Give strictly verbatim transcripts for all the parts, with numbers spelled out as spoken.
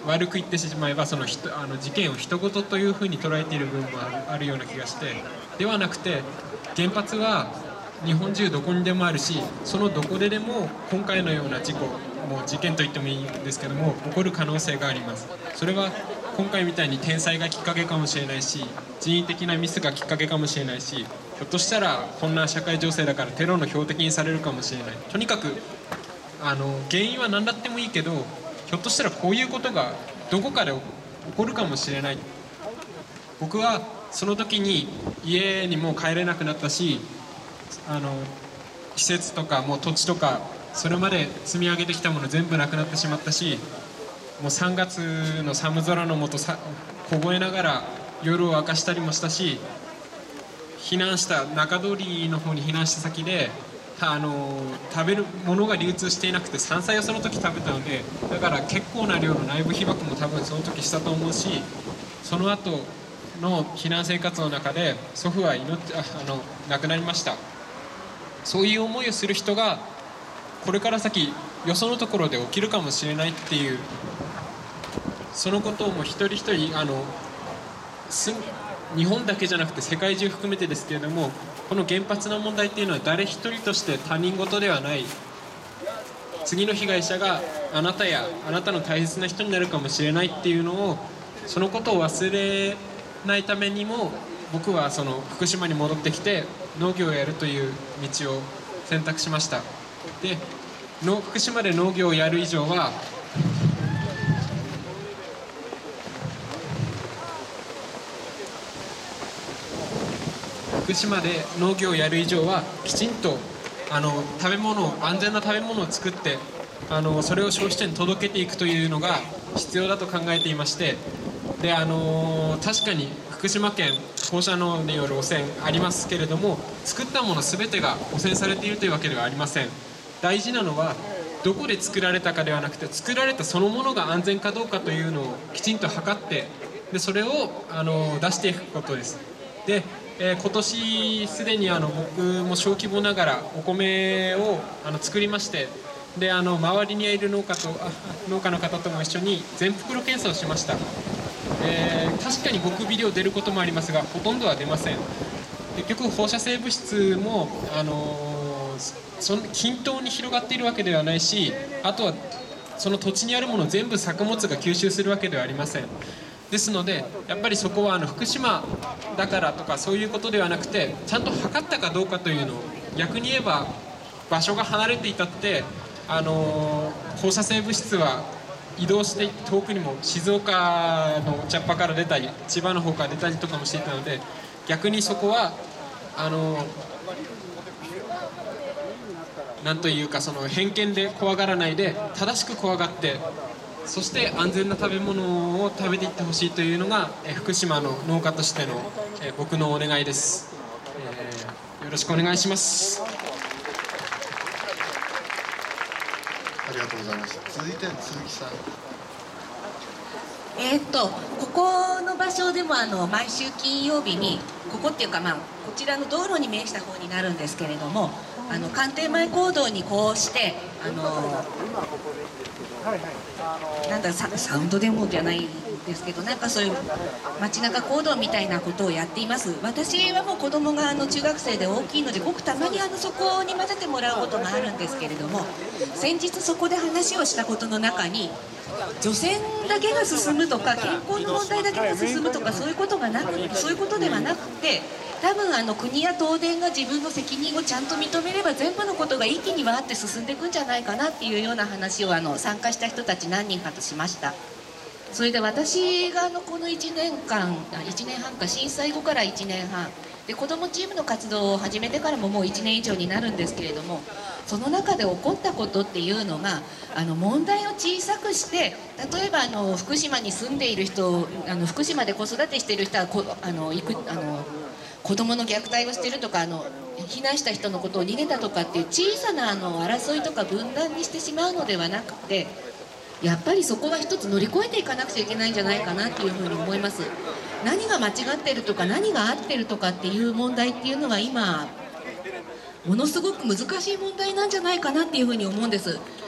悪く言ってしまえばその人あの事件を人事というふうに捉えている部分もある、あるような気がして、ではなくて原発は日本中どこにでもあるし、そのどこででも今回のような事故、もう事件と言ってもいいんですけども起こる可能性があります。それは今回みたいに天災がきっかけかもしれないし、人為的なミスがきっかけかもしれないし、ひょっとしたらこんな社会情勢だからテロの標的にされるかもしれない。とにかくあの原因は何だってもいいけど、ひょっとしたらこういうことがどこかで起こるかもしれない。僕はその時に家にもう帰れなくなったし、あの施設とかもう土地とかそれまで積み上げてきたもの全部なくなってしまったし、もうさんがつの寒空の下さ凍えながら夜を明かしたりもしたし、避難した中通りの方に避難した先であの食べるものが流通していなくて山菜をその時食べたので、だから結構な量の内部被曝も多分その時したと思うし、その後の避難生活の中で祖父は命ああの亡くなりました。そういう思いをする人がこれから先よそのところで起きるかもしれないっていう、そのことをもう一人一人あの日本だけじゃなくて世界中含めてですけれども、この原発の問題っていうのは誰一人として他人事ではない。次の被害者があなたやあなたの大切な人になるかもしれないっていうのを、そのことを忘れないためにも僕はその福島に戻ってきて農業をやるという道を選択しました。での福島で農業をやる以上は福島で農業をやる以上はきちんとあの食べ物を安全な食べ物を作ってあのそれを消費者に届けていくというのが必要だと考えていまして、であの確かに福島県放射能による汚染ありますけれども、作ったもの全てが汚染されているというわけではありません。大事なのはどこで作られたかではなくて、作られたそのものが安全かどうかというのをきちんと測って、でそれをあの出していくことです。で、えー、今年すでにあの僕も小規模ながらお米をあの作りまして、であの周りにいる農家とあ農家の方とも一緒に全袋検査をしました。えー、確かに極微量出ることもありますが、ほとんどは出ません。結局放射性物質も、あのー、その均等に広がっているわけではないし、あとはその土地にあるものを全部作物が吸収するわけではありません。ですのでやっぱりそこはあの福島だからとかそういうことではなくて、ちゃんと測ったかどうかというのを、逆に言えば場所が離れていたって、あのー、放射性物質は移動して遠くにも静岡のお茶っ葉から出たり千葉の方から出たりとかもしていたので、逆にそこはあのなんというかその偏見で怖がらないで正しく怖がって、そして安全な食べ物を食べていってほしいというのが福島の農家としての僕のお願いです。えー、よろしくお願いします。 ありがとうございます。続いて鈴木さん。 えー、っとここの場所でもあの毎週金曜日に、ここっていうか、まあ、こちらの道路に面した方になるんですけれども、あの官邸前講堂にこうしてあのなんだ サ, サウンドデモじゃないですけど、なんかそういう街中講堂みたいなことをやっています。私はもう子供があの中学生で大きいので、僕たまにあのそこに混ぜてもらうこともあるんですけれども、先日そこで話をしたことの中に、除染だけが進むとか健康の問題だけが進むとかそういうことがなくそういうことではなくて、多分あの国や東電が自分の責任をちゃんと認めれば全部のことが一気にわーって進んでいくんじゃないかなっていうような話をあの参加した人たち何人かとしました。それで私があのこのいちねんかんいちねんはんか、震災後からいちねんはんで子どもチームの活動を始めてからももういちねん以上になるんですけれども、その中で起こったことっていうのがあの問題を小さくして、例えばあの福島に住んでいる人、あの福島で子育てしている人はこあのいくあの子どもの虐待をしているとか、あの避難した人のことを逃げたとかっていう小さなあの争いとか分断にしてしまうのではなくて、やっぱりそこは一つ乗り越えていかなくちゃいけないんじゃないかなっていうふうに思います。何が間違ってるとか何が合ってるとかっていう問題っていうのは今ものすごく難しい問題なんじゃないかなっていうふうに思うんです。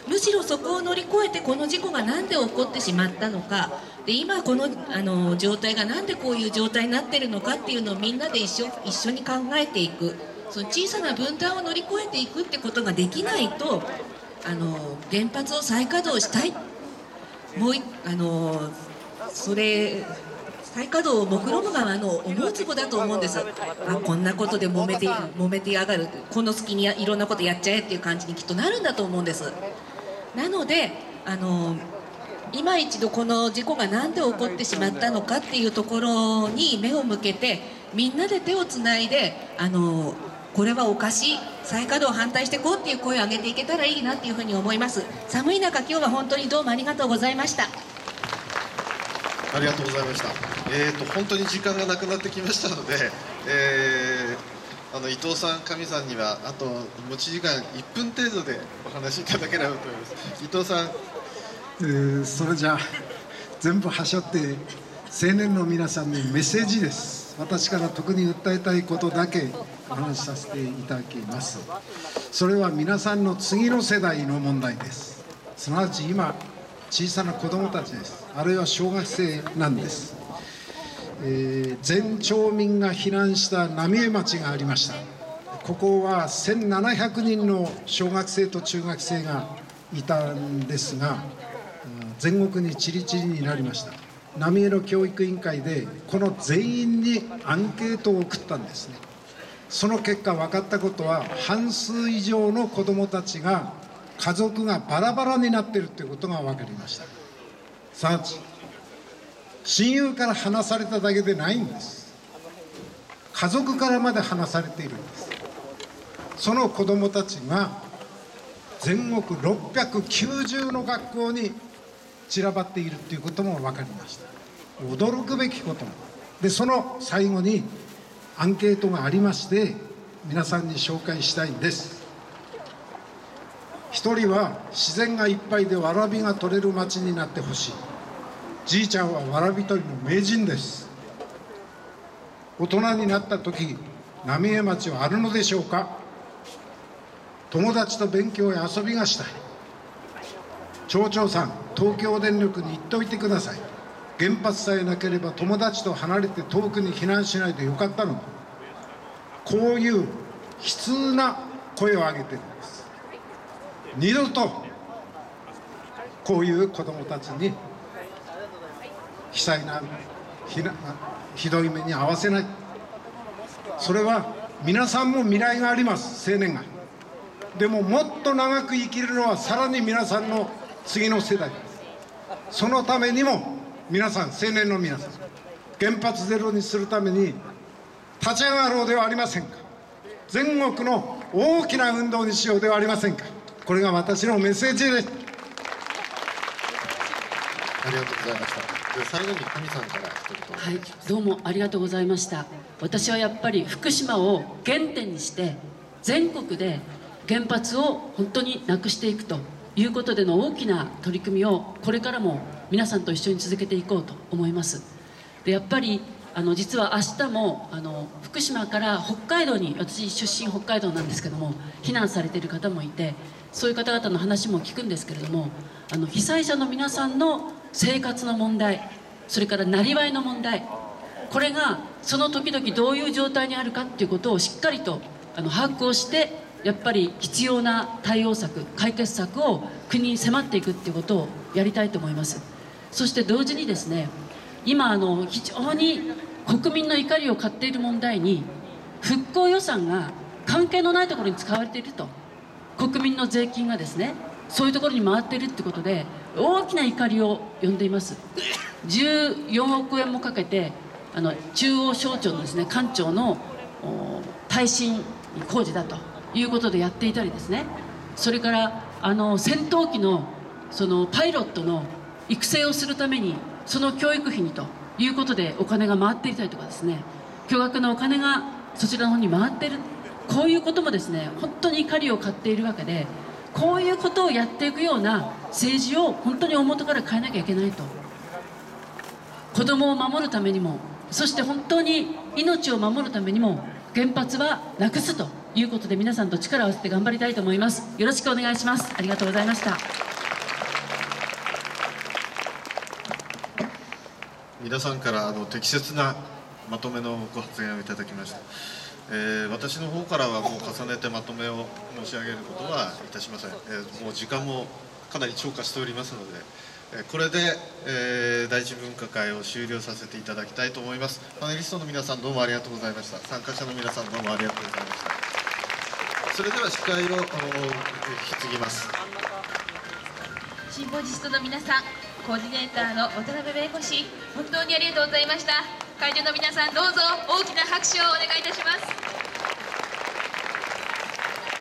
むしろそこを乗り越えてこの事故が何で起こってしまったのかで、今このあの状態が何でこういう状態になってるのかっていうのをみんなで一緒一緒に考えていく、その小さな分断を乗り越えていくってことができないと、あの原発を再稼働したい、もういあのそれ再稼働を目論む側の思うつぼだと思うんです。あ、こんなことで揉めて揉めてやがる、この隙にいろんなことやっちゃえっていう感じにきっとなるんだと思うんです。なのであの今一度この事故が何で起こってしまったのかっていうところに目を向けて、みんなで手をつないであのこれはおかしい、再稼働を反対していこうっていう声を上げていけたらいいなっていうふうに思います。寒い中今日は本当にどうもありがとうございました。 ありがとうございました。えーと本当に時間がなくなってきましたので、えー、あの伊藤さん、上さんにはあと持ち時間いっぷん程度でお話しいただければと思います。伊藤さん、 えー、それじゃあ全部はしょって青年の皆さんにメッセージです。私から特に訴えたいことだけお話しさせていただきます。それは皆さんの次の世代の問題です。すなわち今小さな子どもたちです。あるいは小学生なんです。えー、全町民が避難した浪江町がありました。ここはせんななひゃくにんの小学生と中学生がいたんですが、全国にチリチリになりました。浪江の教育委員会でこの全員にアンケートを送ったんですね。その結果分かったことは、半数以上の子どもたちが家族がバラバラになっているということが分かりました。すなわち親友から離されただけでないんです。家族からまで離されているんです。その子どもたちが全国ろっぴゃくきゅうじゅうの学校に散らばっているということも分かりました。驚くべきこともで、その最後にアンケートがありまして、皆さんに紹介したいんです。一人は、自然がいっぱいでわらびが取れる町になってほしい。じいちゃんはわらび取りの名人です。大人になった時、浪江町はあるのでしょうか。友達と勉強や遊びがしたい。町長さん、東京電力に言っておいてください。原発さえなければ友達と離れて遠くに避難しないでよかったのだ。こういう悲痛な声を上げているんです。二度とこういう子どもたちに悲惨なひなひどい目に遭わせない。それは皆さんも未来があります。青年がでももっと長く生きるのはさらに皆さんの次の世代です。そのためにも皆さん、青年の皆さん、原発ゼロにするために立ち上がろうではありませんか。全国の大きな運動にしようではありませんか。これが私のメッセージです。 ありがとうございました。で最後に上さんから一言お願いします。 はい、どうもありがとうございました。私はやっぱり福島を原点にして全国で原発を本当になくしていくということでの大きな取り組みをこれからも皆さんと一緒に続けていこうと思います。でやっぱりあの実は明日もあの福島から北海道に、私出身北海道なんですけども、避難されている方もいて、そういう方々の話も聞くんですけれども、あの被災者の皆さんの生活の問題、それからなりわいの問題、これがその時々どういう状態にあるかっていうことをしっかりとあの把握をして、やっぱり必要な対応策、解決策を国に迫っていくっていうことをやりたいと思います。そして同時にですね、今あの非常に国民の怒りを買っている問題に、復興予算が関係のないところに使われていると、国民の税金がですねそういうところに回っているってことで大きな怒りを呼んでいます。じゅうよんおくえんもかけてあの中央省庁のですね官庁の耐震工事だということでやっていたりですね、それからあの戦闘機のそのパイロットの育成をするためにその教育費にということでお金が回っていたりとかですね、巨額のお金がそちらの方に回っている、こういうこともですね本当に怒りを買っているわけで、こういうことをやっていくような政治を本当に大元から変えなきゃいけないと。子どもを守るためにも、そして本当に命を守るためにも原発はなくすということで、皆さんと力を合わせて頑張りたいと思います。よろしくお願いします。ありがとうございました。 皆さんからあの適切なまとめのご発言をいただきました。えー、私の方からはもう重ねてまとめを申し上げることはいたしません。えー、もう時間もかなり超過しておりますので、えー、これで、えー、第一分科会を終了させていただきたいと思います。パネリストの皆さんどうもありがとうございました。参加者の皆さんどうもありがとうございました。それでは司会をあの引き継ぎます。 シンポジストの皆さん、コーディネーターの渡辺弁護士、本当にありがとうございました。会場の皆さん、どうぞ大きな拍手をお願いいたします。